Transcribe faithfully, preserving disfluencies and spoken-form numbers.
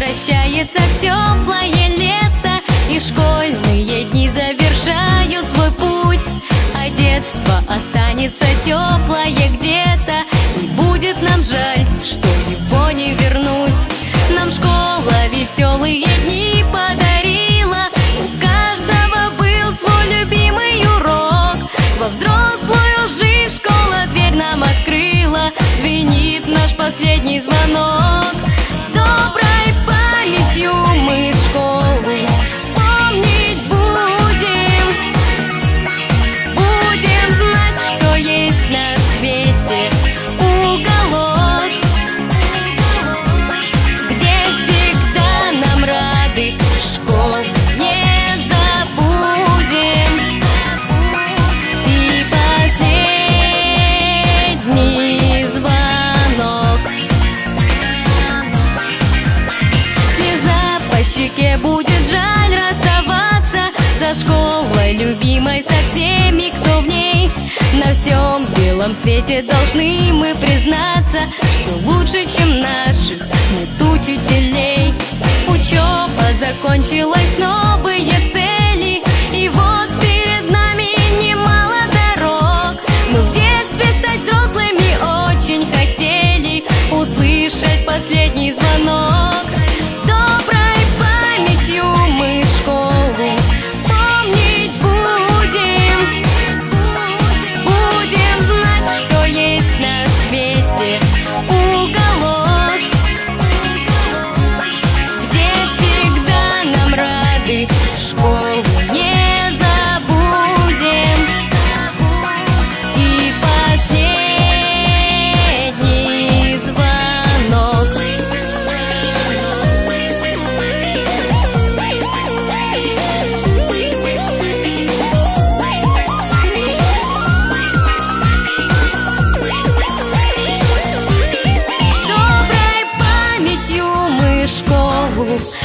возвращается в теплое лето, и школьные дни завершают свой путь, а детство останется теплое где-то. И будет нам жаль, что его не вернуть. Нам школа веселые дни подарила, у каждого был свой любимый урок. Во взрослую жизнь школа дверь нам открыла, звенит наш последний звонок. Доброй памятью мы школу помнить будем. Будем знать, что есть на свете уголок, где всегда нам рады. Школу не забудем. И последний звонок. Слеза по щеке, будет жаль расставаться со школой любимой, со всеми, кто в ней. На всем белом свете должны мы признаться, что лучше, чем наших нет учителей. Учеба закончилась, новые цели, и вот перед нами немало дорог. Мы в детстве стать взрослыми очень хотели, услышать последний звонок. Доброй памятью мы школу помнить будем. Будем знать, что есть на свете уголок, где всегда нам рады. Школу не забудем. И последний звонок. Доброй памятью мы школу